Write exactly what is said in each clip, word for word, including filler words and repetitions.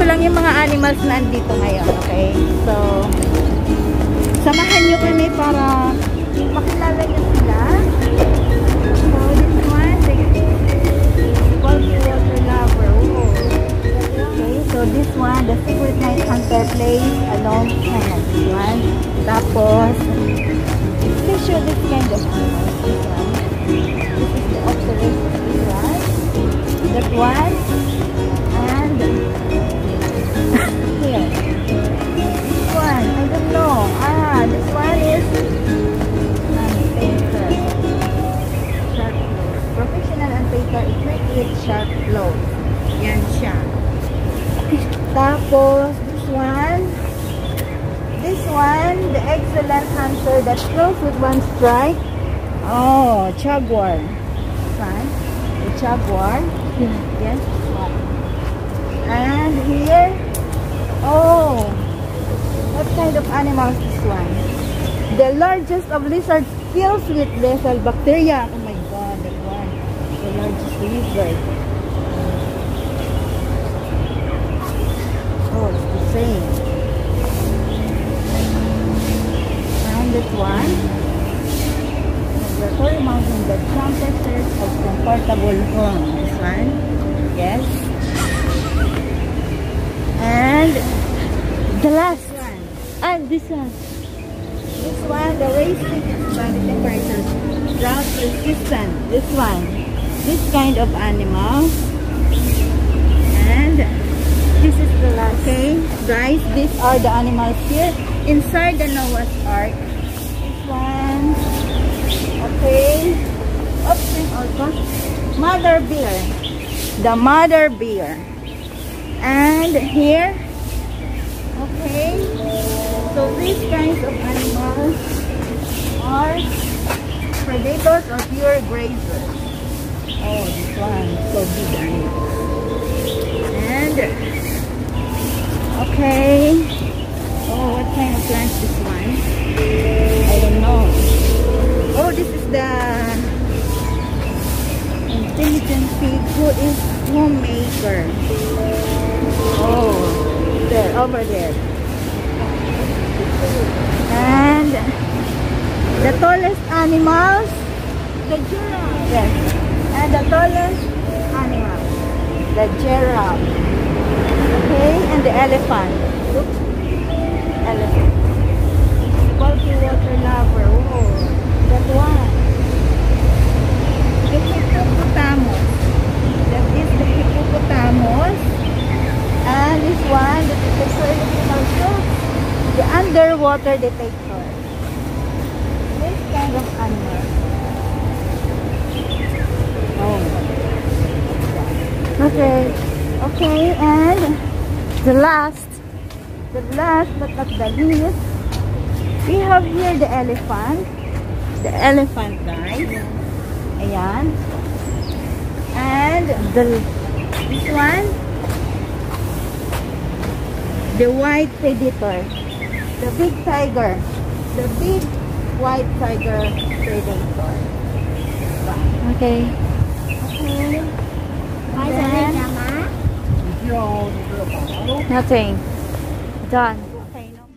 ito lang yung mga animals na andito ngayon, okay? So, samahan nyo kami para makilala nyo sila. So, this one, the water lover. Oh. Okay, so this one, the secret night hunter plays alone. Ayan, this one. Tapos, fish this kind of animals. This one. This is the observation. This one. That one. And here. This one, I don't know. Ah, this one is unpainter. Sharp clothes. Professional unpainter is make it sharp clothes. Yan siya. Tapos, this one. This one, the excellent hunter that kills with one strike. Oh, jaguar. This one, the jaguar. Yes, this one. And here, oh, what kind of animal is this one? The largest of lizards kills with lethal bacteria. Oh my god, that one. The largest lizard. Oh, it's the same. And this one, migratory mountain that jumper search of comfortable home. This one, yes. And the last one, and this one, this one, the racing body temperature, drought resistant. This one, this kind of animal. And this is the last. Okay, guys, these are the animals here inside the Noah's Ark. This one, okay. Oops, also mother bear, the mother bear. And here, okay, so these kinds of animals are predators or pure grazers. Oh, this one, so big animal. And, okay, oh, what kind of plant is this one? I don't know. Oh, this is the intelligent pig who is homemaker. Oh, there, over there. And the tallest animals, the giraffe. Yes. And the tallest animal, the giraffe. Okay, and the elephant. Oops. Elephant. Bulky water lover. Oh, that one. The hippopotamus. That is the hippopotamus. And this one, the detector also, the underwater detector. This kind of animal. Oh. Okay. Okay, and the last, the last but not the least, we have here the elephant. The elephant, guys. Ayan. And the this one, the white predator, the big tiger, the big white tiger predator. Okay. Okay. Then, nothing. Done. Okay. No.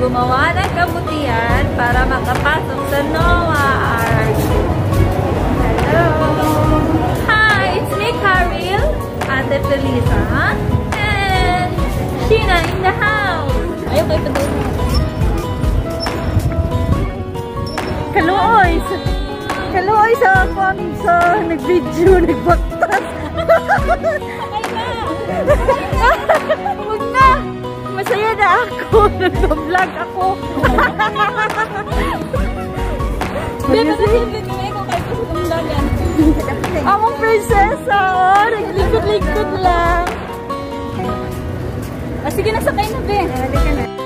gumawa ng kabutihan para makapasok sa Noah Ark. Hello! Hi! It's me, Karil, Ate Felisa, and Sheena in the house! Ayaw kayo pa doon. Kaluoy! Kaluoy sa kung sa nag-video, nagbaktas. Sakay na! Huwag na! Masaya na ako. Nag-vlog ako. Bebe, kasi binigay ko kayo sa tumdagan. Among prinsesa, oh. Naglikod-likod lang. Ah, sige na, sakay na, be. Halika na.